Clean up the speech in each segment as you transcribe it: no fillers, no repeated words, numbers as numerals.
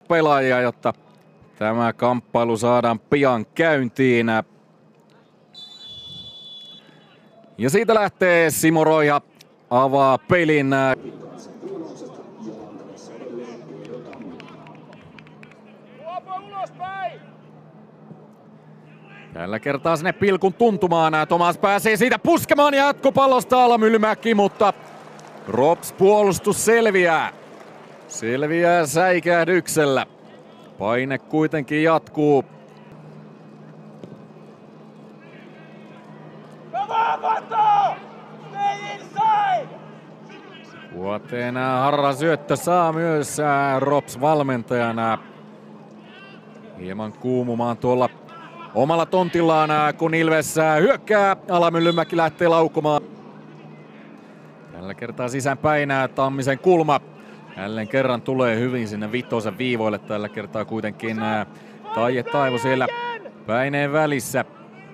pelaajia, jotta tämä kamppailu saadaan pian käyntiin. Ja siitä lähtee Simo Roiha avaa pelin. Tällä kertaa sinne pilkun tuntumaan. Tomas pääsee siitä puskemaan ja jatkopallosta Alamyllymäki, mutta Rops puolustus selviää. Selviää säikähdyksellä. Paine kuitenkin jatkuu. Vuoteen harra syöttö saa myös Rops valmentajana. Hieman kuumumaan tuolla omalla tontillaan, kun Ilves hyökkää. Alamyllymäki lähtee laukomaan. Tällä kertaa sisäänpäin Tammisen kulma. Jälleen kerran tulee hyvin sinne vitosen viivoille. Tällä kertaa kuitenkin Taije Taivo siellä päineen välissä.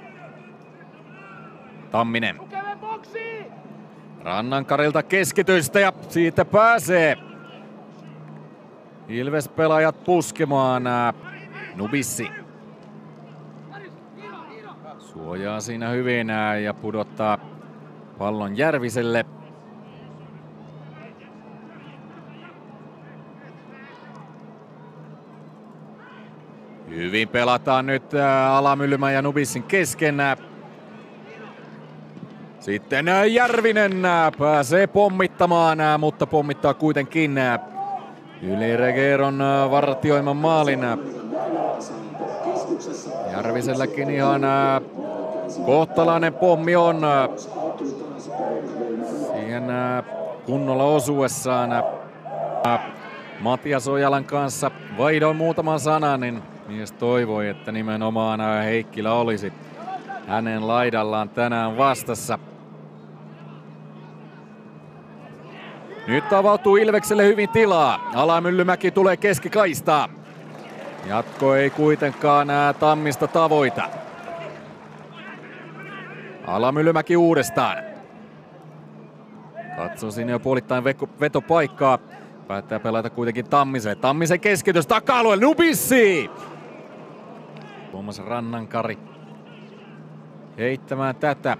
Tamminen. Rannankarilta keskitystä ja siitä pääsee Ilves-pelaajat puskemaan. Nubissi suojaa siinä hyvin ja pudottaa pallon Järviselle. Hyvin pelataan nyt Alamyllymän ja Nubissin kesken. Sitten Järvinen pääsee pommittamaan, mutta pommittaa kuitenkin yli Regeron vartioiman maalin. Järviselläkin ihan kohtalainen pommi on siihen kunnolla osuessaan. Matias Ojalan kanssa vaihdoin muutaman sanan, niin mies toivoi, että nimenomaan Heikkilä olisi hänen laidallaan tänään vastassa. Nyt avautuu Ilvekselle hyvin tilaa. Alamyllymäki tulee keskikaistaa. Jatko ei kuitenkaan Tammista tavoita. Alamyllymäki uudestaan. Katsoo sinne jo puolittain vetopaikkaa. Päättää pelata kuitenkin Tammiselle. Tammisen keskitys taka-alueelle. Nubissi! Tuomas Rannankari heittämään tätä.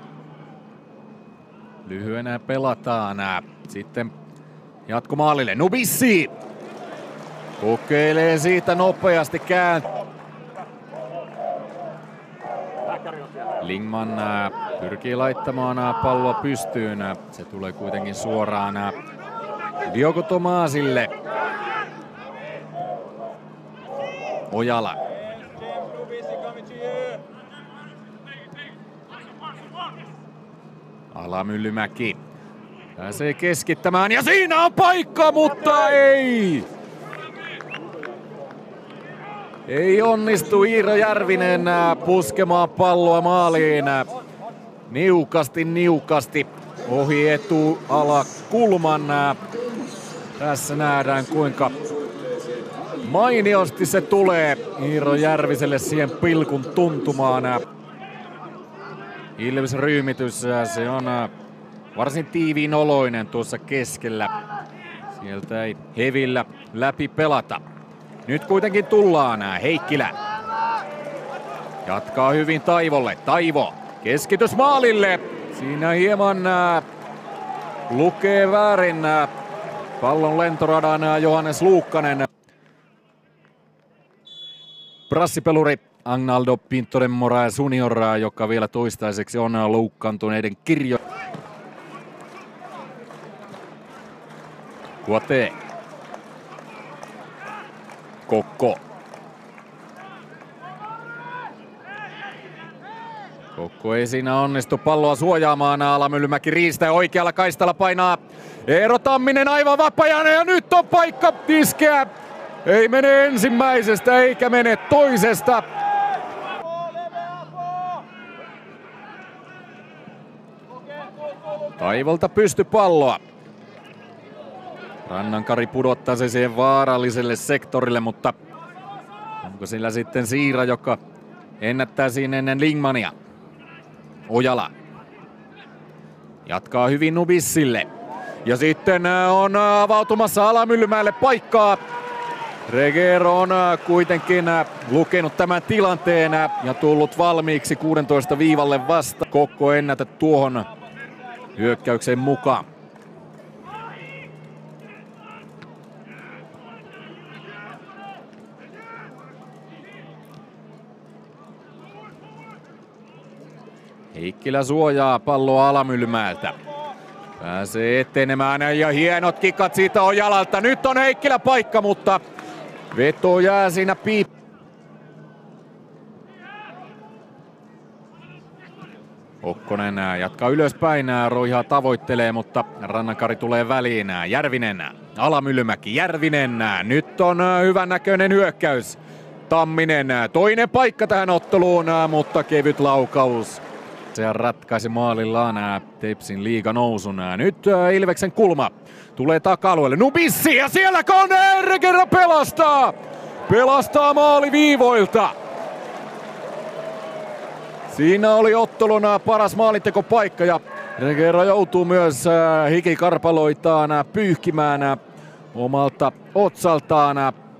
Lyhyenä pelataan. Sitten jatkomaalille. Nubissi! Kokeilee siitä nopeasti Lingman pyrkii laittamaan palloa pystyyn. Se tulee kuitenkin suoraan Diogo Tomasille. Ojala. Alamyllymäki pääsee keskittämään ja siinä on paikka, mutta ei! Ei onnistu Iiro Järvinen puskemaan palloa maaliin. Niukasti ohi etuala kulman. Tässä nähdään kuinka mainiosti se tulee Iiro Järviselle siihen pilkun tuntumaan. Ilves ryhmitys, se on varsin tiiviin oloinen tuossa keskellä. Sieltä ei hevillä läpi pelata. Nyt kuitenkin tullaan Heikkilä. Jatkaa hyvin Taivolle. Taivo. Keskitys maalille. Siinä hieman lukee väärin pallon lentoradan Johannes Luukkanen. Brassipeluri Agnaldo Pinto de Moraes Junior, joka vielä toistaiseksi on loukkaantuneiden kirjo. Kuate. Kokko. Kokko ei siinä onnistu palloa suojaamaan. Alamyllymäki riistää oikealla kaistalla painaa Eero Tamminen aivan vapaana ja nyt on paikka iskeä. Ei mene ensimmäisestä eikä mene toisesta. Taivolta pystypalloa. Rannankari pudottaa se siihen vaaralliselle sektorille, mutta onko sillä sitten Siira, joka ennättää siinä ennen Lingmania. Ojala jatkaa hyvin Nubissille. Ja sitten on avautumassa Alamyllymäelle paikkaa. Reguero on kuitenkin lukenut tämän tilanteen ja tullut valmiiksi 16 viivalle vasta. Kokko ennätä tuohon hyökkäykseen mukaan. Heikkilä suojaa palloa Alamyllymäeltä. Pääsee etenemään ja hienot kikat siitä Ojalalta. Nyt on Heikkilä paikka, mutta veto jää siinä Okkonen jatkaa ylöspäin, Roihaa tavoittelee, mutta Rannankari tulee väliin. Järvinen, Alamyllymäki, Järvinen. Nyt on hyvän näköinen hyökkäys. Tamminen, toinen paikka tähän otteluun, mutta kevyt laukaus. Se ratkaisi maalillaan Tepsin liiganousun. Nyt Ilveksen kulma tulee taka-alueelle. Nubissi ja siellä Kone Reguero pelastaa! Pelastaa maaliviivoilta. Siinä oli ottelun paras maalintekopaikka ja Reguero joutuu myös hikikarpaloitaan pyyhkimään omalta otsaltaan.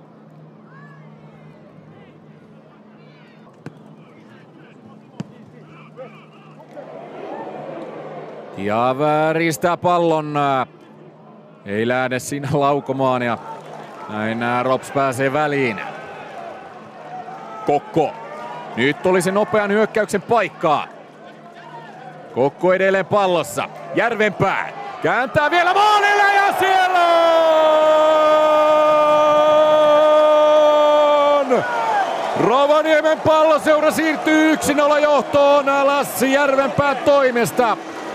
Ja vääristää pallon. Ei lähde siinä laukomaan ja näin Rops pääsee väliin. Kokko. Nyt olisi nopean hyökkäyksen paikkaa. Kokko edelleen pallossa. Järvenpää. Kääntää vielä maalille ja siellä on! Rovaniemen palloseura siirtyy 1-0 johtoon Lassi Järvenpään toimesta.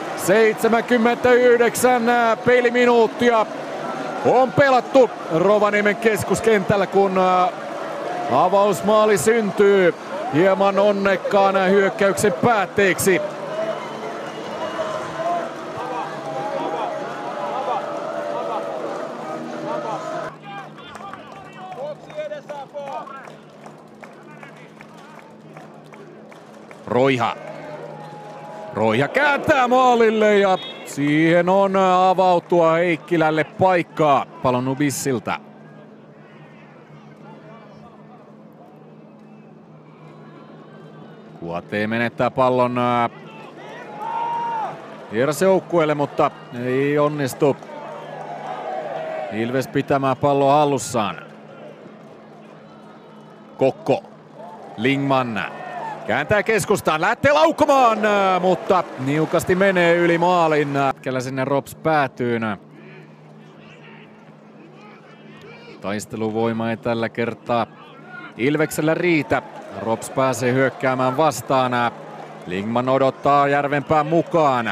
79 peliminuuttia on pelattu Rovaniemen keskuskentällä, kun avausmaali syntyy hieman onnekkaan hyökkäyksen päätteeksi. Roiha kääntää maalille ja siihen on avautua Heikkilälle paikkaa pallon Nubissilta. Kuate menettää pallon vierasjoukkueelle, mutta ei onnistu Ilves pitämään palloa hallussaan. Kokko. Lingman. Kääntää keskustaan, lähtee laukomaan, mutta niukasti menee yli maalin. Hetkellä sinne Rops päätyy. Taisteluvoima ei tällä kertaa Ilveksellä riitä. Rops pääsee hyökkäämään vastaan. Lingman odottaa Järvenpään mukaan.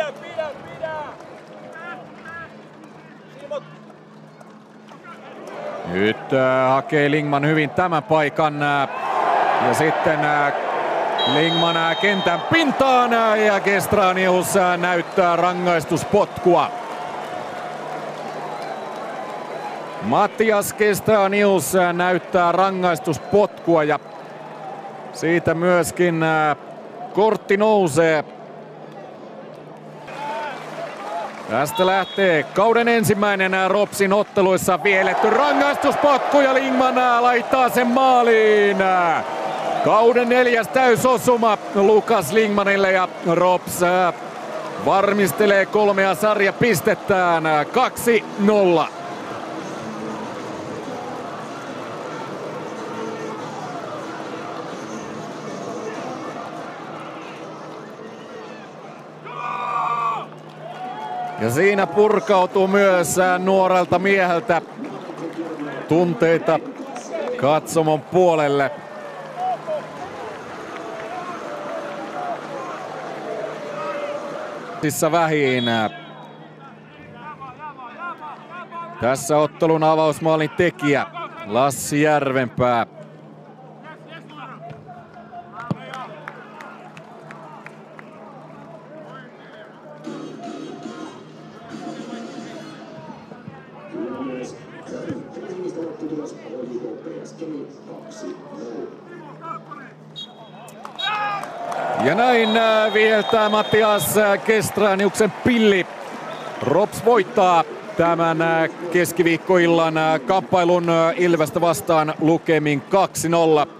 Nyt hakee Lingman hyvin tämän paikan. Ja sitten Lingman kentän pintaan ja Gestranius näyttää rangaistuspotkua. Matias Gestranius näyttää rangaistuspotkua ja siitä myöskin kortti nousee. Tästä lähtee kauden ensimmäinen Ropsin otteluissa vieletty rangaistuspotku ja Lingman laittaa sen maaliin. Kauden 4. täysosuma Lukas Lingmanille ja Rops varmistelee 3 sarjapistettään 2-0. Ja siinä purkautuu myös nuorelta mieheltä tunteita katsomon puolelle. Vähiin. Tässä ottelun avausmaalin tekijä Lassi Järvenpää. Ja näin viheltää Matias Gestraniuksen pilli. Rops voittaa tämän keskiviikkoillan kamppailun Ilvestä vastaan lukemin 2-0.